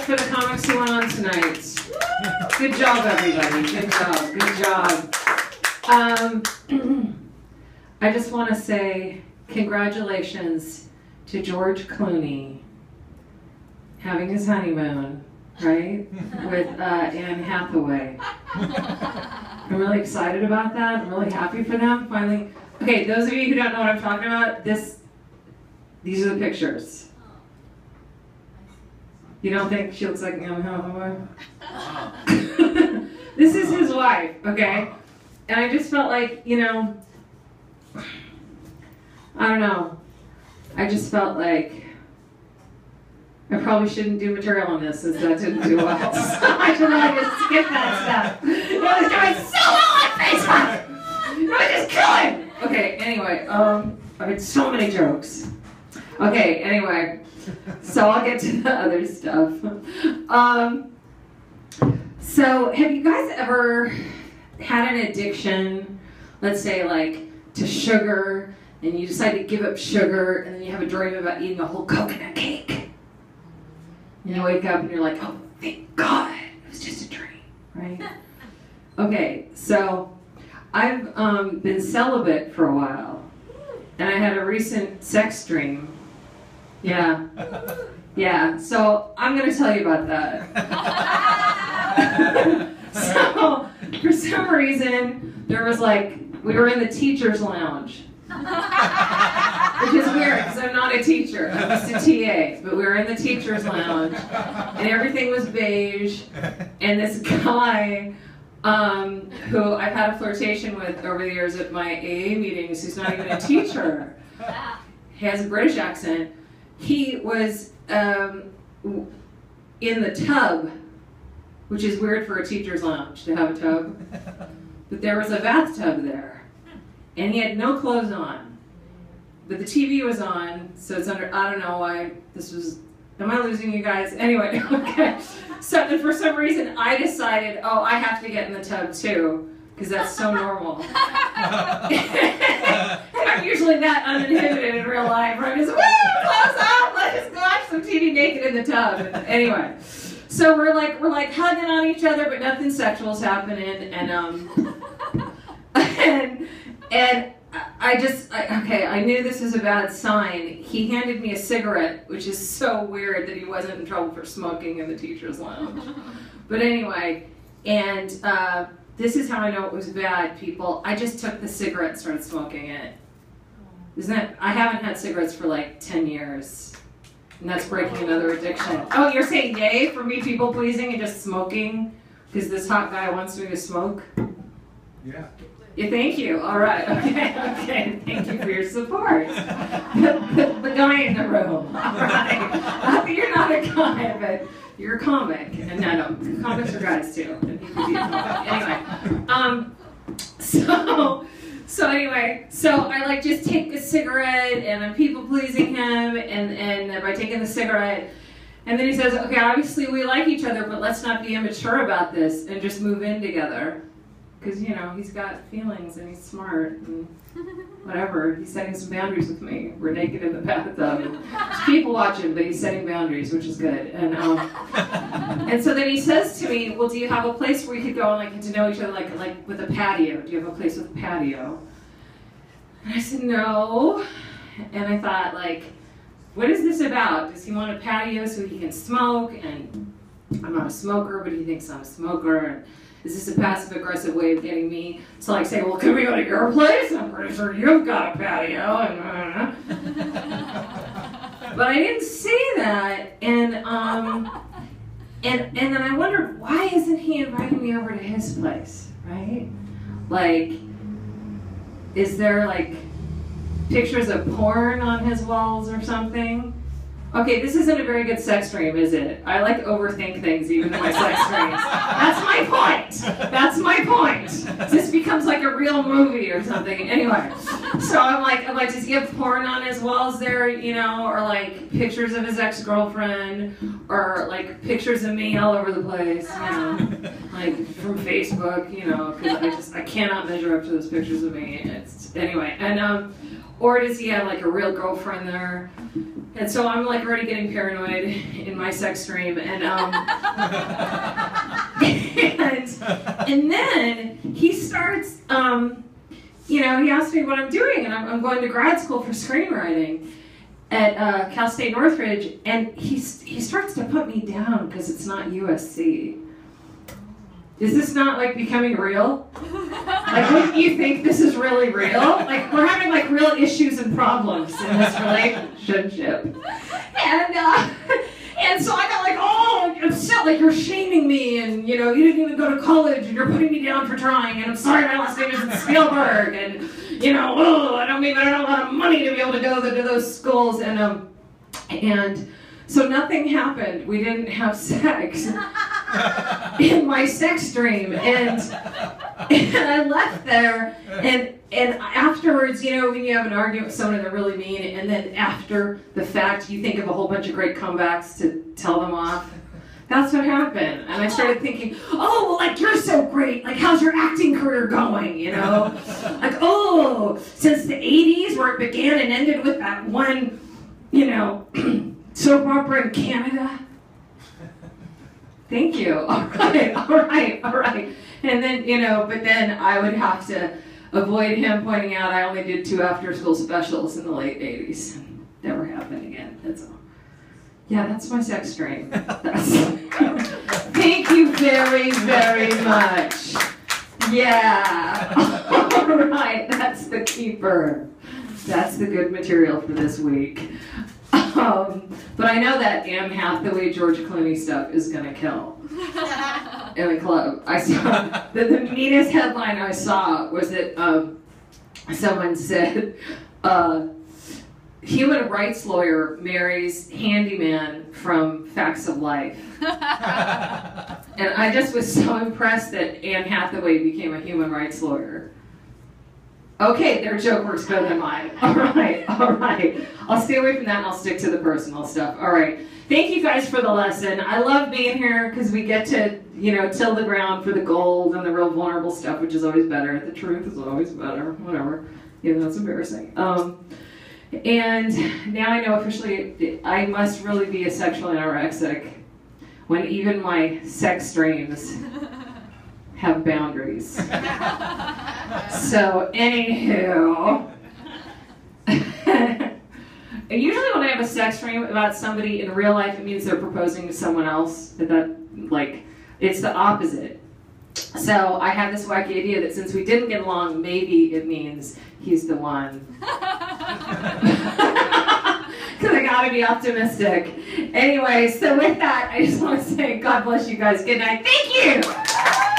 for the comics who went on tonight. Good job, everybody. Good job. Good job. I just want to say congratulations to George Clooney having his honeymoon, right, with Anne Hathaway. I'm really excited about that. I'm really happy for them. Finally. Okay, those of you who don't know what I'm talking about, these are the pictures. You don't think she looks like Anne Hathaway? This is his wife, okay? And I just felt like, you know, I don't know. I just felt like I probably shouldn't do material on this since that didn't do well. So I should really just skip that stuff. It was doing so well on Facebook! It was just killing! Okay, anyway, I had so many jokes. Okay, anyway, so I'll get to the other stuff. So have you guys ever had an addiction, let's say like to sugar, and you decide to give up sugar, and then you have a dream about eating a whole coconut cake? And you wake up and you're like, oh, thank God, it was just a dream, right? Okay, so I've been celibate for a while, and I had a recent sex dream. Yeah. Yeah, so I'm going to tell you about that. So, for some reason, there was like, we were in the teacher's lounge. Which is weird, because I'm not a teacher, I'm just a TA. But we were in the teacher's lounge, and everything was beige, and this guy, who I've had a flirtation with over the years at my AA meetings, who's not even a teacher, he has a British accent. He was in the tub, which is weird for a teacher's lounge to have a tub, but there was a bathtub there, and he had no clothes on, but the TV was on, so it's under, I don't know why this was, am I losing you guys? Anyway, okay, so for some reason I decided, oh, I have to get in the tub too, because that's so normal. And I'm usually that uninhibited in real life, where I'm just, woo, clothes off, let's just watch some TV naked in the tub. And anyway, so we're like hugging on each other, but nothing sexual's happening, and I knew this was a bad sign. He handed me a cigarette, which is so weird that he wasn't in trouble for smoking in the teacher's lounge. But anyway, and this is how I know it was bad, people. I just took the cigarette and started smoking it. I haven't had cigarettes for like 10 years. And that's breaking another addiction. Oh, you're saying yay for me people pleasing and just smoking? Because this hot guy wants me to smoke? Yeah. Yeah, thank you. All right. Okay. Thank you for your support. The guy in the room. All right. You're not a guy, but you're a comic. And no, comics are guys too. And you can be a comic. Anyway, so I like just take a cigarette, and I'm people pleasing him, and by taking the cigarette, and then he says, okay, obviously we like each other, but let's not be immature about this and just move in together. Because, you know, he's got feelings and he's smart and whatever. He's setting some boundaries with me. We're naked in the bathtub. There's people watching, but he's setting boundaries, which is good. And so then he says to me, well, do you have a place where you could go and like get to know each other, like with a patio? Do you have a place with a patio? And I said, no. And I thought, like, what is this about? Does he want a patio so he can smoke? And I'm not a smoker, but he thinks I'm a smoker. And is this a passive-aggressive way of getting me to like say, well, can we go to your place? I'm pretty sure you've got a patio. But I didn't say that, and then I wondered, why isn't he inviting me over to his place, right? Like, is there like pictures of porn on his walls or something? Okay, this isn't a very good sex dream, is it? I like overthink things even in my sex dreams. That's my point. That's my point. This becomes like a real movie or something. Anyway, so I'm like, does he have porn on his walls there, you know, or like pictures of his ex-girlfriend, or like pictures of me all over the place, you know, like from Facebook, you know, because I cannot measure up to those pictures of me. Anyway, and or does he have like a real girlfriend there? And so I'm like already getting paranoid in my sex dream, and and then he starts, you know, he asked me what I'm doing, and I'm going to grad school for screenwriting at Cal State Northridge, and he starts to put me down because it's not USC. Is this not like becoming real? Like, wouldn't you think this is really real? Like, we're having like real issues and problems in this relationship. And so I got like, oh, upset, like you're shaming me, and you know, you didn't even go to college, and you're putting me down for trying, and I'm sorry my last name isn't Spielberg, and you know, oh, I don't have a lot of money to be able to go to those schools, and so nothing happened. We didn't have sex in my sex dream, and I left there, and afterwards, you know, when you have an argument with someone and they're really mean, and then after the fact, you think of a whole bunch of great comebacks to tell them off. That's what happened, and I started thinking, oh, well, like, you're so great, like, how's your acting career going, you know? Like, oh, since the 80s, where it began and ended with that one, you know, soap opera in Canada. Thank you. All right. And then, you know, but then I would have to avoid him pointing out I only did 2 after-school specials in the late 80s. Never happened again. That's all. Yeah, that's my sex dream. Thank you very, very much. Yeah. All right, that's the keeper. That's the good material for this week. But I know that Anne Hathaway, George Clooney stuff is going to kill in the club. I saw the meanest headline I saw was that someone said human rights lawyer marries handyman from Facts of Life. And I just was so impressed that Anne Hathaway became a human rights lawyer. Okay, their joke works better than mine. All right. I'll stay away from that and I'll stick to the personal stuff. All right. Thank you guys for the lesson. I love being here because we get to, you know, till the ground for the gold and the real vulnerable stuff, which is always better. The truth is always better. Whatever. Even though it's embarrassing. And now I know officially I must really be a sexual anorexic when even my sex dreams have boundaries. So, anywho, usually when I have a sex dream about somebody in real life, it means they're proposing to someone else. It's the opposite. So I had this wacky idea that since we didn't get along, maybe it means he's the one. Because I gotta be optimistic. Anyway, so with that, I just want to say God bless you guys. Good night. Thank you!